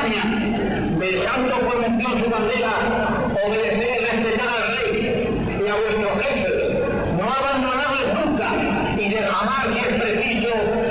España, besando con emoción su bandera, obedecer y respetar al rey y a vuestros jefes, no abandonarles nunca y derramar, si es preciso,